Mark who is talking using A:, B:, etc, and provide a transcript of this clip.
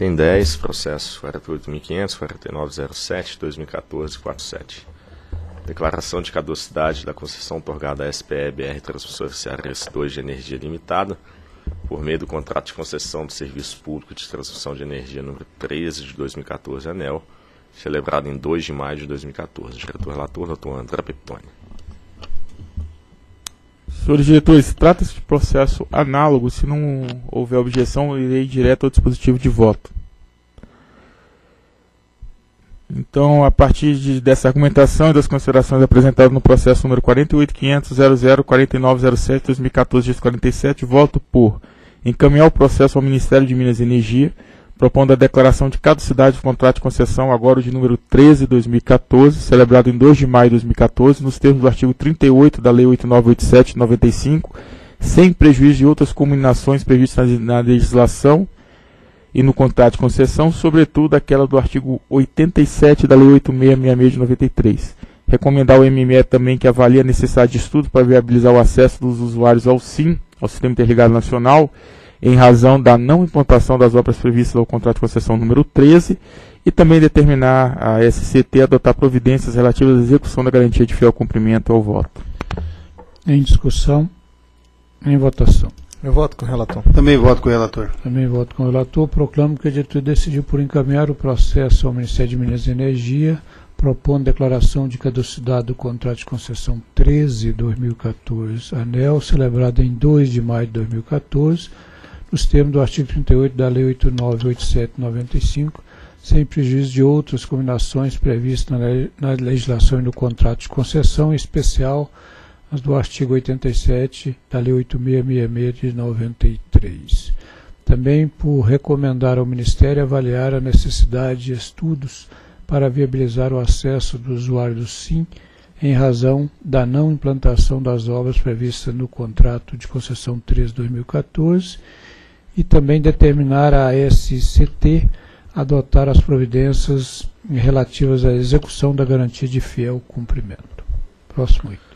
A: Item 10, processo 48.500, 4907, 2014, 47. Declaração de caducidade da concessão otorgada à SPE-BR Transmissora Cearense 2 de Energia Limitada, por meio do contrato de concessão do Serviço Público de Transmissão de Energia número 13 de 2014, ANEEL, celebrado em 2 de maio de 2014. Diretor-relator, doutor André Peptoni.
B: Senhores diretores, trata-se de processo análogo. Se não houver objeção, eu irei direto ao dispositivo de voto. Então, a partir dessa argumentação e das considerações apresentadas no processo número 48.500.00.4907/2014-47, voto por encaminhar o processo ao Ministério de Minas e Energia, propondo a declaração de caducidade do contrato de concessão, agora o de número 13 de 2014, celebrado em 2 de maio de 2014, nos termos do artigo 38 da Lei 8987 de 95, sem prejuízo de outras combinações previstas na legislação e no contrato de concessão, sobretudo aquela do artigo 87 da Lei 8666 de 93. Recomendar ao MME também que avalie a necessidade de estudo para viabilizar o acesso dos usuários ao SIM, ao Sistema Interligado Nacional, em razão da não implantação das obras previstas no contrato de concessão número 13, e também determinar a SCT a adotar providências relativas à execução da garantia de fiel cumprimento ao voto.
C: Em discussão, em votação.
D: Eu voto com o relator.
E: Também voto com o relator.
C: Também voto com o relator. Proclamo que a diretoria decidiu por encaminhar o processo ao Ministério de Minas e Energia, propondo declaração de caducidade do contrato de concessão 13/2014, ANEEL, celebrado em 2 de maio de 2014, nos termos do artigo 38 da Lei 8987 de 95, sem prejuízo de outras combinações previstas na legislação e no contrato de concessão, em especial as do artigo 87 da Lei 8666 de 93. Também por recomendar ao Ministério avaliar a necessidade de estudos para viabilizar o acesso do usuário do SIM, em razão da não implantação das obras previstas no contrato de concessão 13/2014, e também determinar a SCT adotar as providências relativas à execução da garantia de fiel cumprimento. Próximo item.